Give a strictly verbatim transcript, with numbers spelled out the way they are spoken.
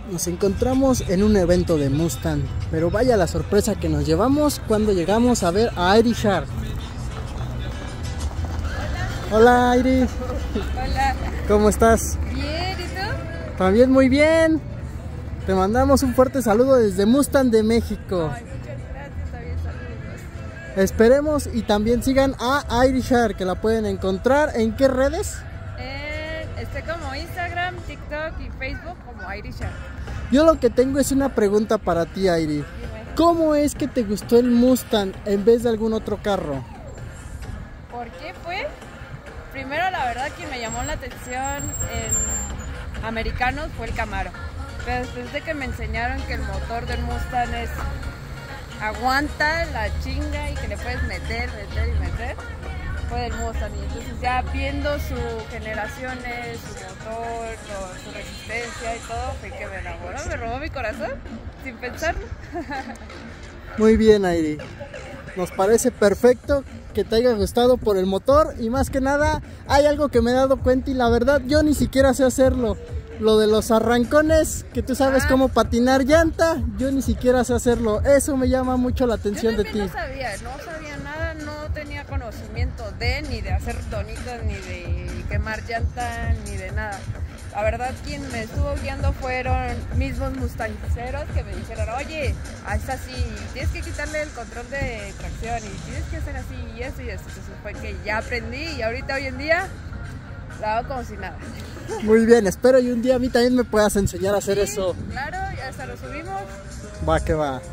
Nos encontramos en un evento de Mustang, pero vaya la sorpresa que nos llevamos cuando llegamos a ver a Irish Heart. Hola, Hola Iris. Hola. ¿Cómo estás? Bien, ¿y tú? También muy bien. Te mandamos un fuerte saludo desde Mustang de México. Ay, muchas gracias, también saludos. Esperemos y también sigan a Irish Heart, que la pueden encontrar ¿en qué redes? Eh, estoy como Instagram, TikTok y Facebook como Irish Heart. Yo lo que tengo es una pregunta para ti, Iris. ¿Cómo es que te gustó el Mustang en vez de algún otro carro? ¿Por qué fue? Primero, la verdad, quien me llamó la atención en americanos fue el Camaro. Pero después de que me enseñaron que el motor del Mustang es aguanta la chinga y que le puedes meter, meter y meter, fue del Mustang. Y entonces ya viendo sus generaciones, su motor, lo, su resistencia y todo, fue que me enamoró, me robó mi corazón sin pensarlo. Muy bien, Iris. Nos parece perfecto que te haya gustado por el motor y más que nada hay algo que me he dado cuenta y la verdad yo ni siquiera sé hacerlo. Lo de los arrancones, que tú sabes ah. cómo patinar llanta, yo ni siquiera sé hacerlo. Eso me llama mucho la atención de ti. Yo no sabía, no sabía nada, no tenía conocimiento de ni de hacer tonitos, ni de quemar llanta, ni de nada. La verdad, quien me estuvo guiando fueron mismos mustanceros que me dijeron, oye, es así, tienes que quitarle el control de tracción y tienes que hacer así y eso y eso. Entonces fue que ya aprendí y ahorita hoy en día la hago como si nada. Muy bien, espero y un día a mí también me puedas enseñar a hacer sí, eso. Claro, ya hasta lo subimos. Va que va.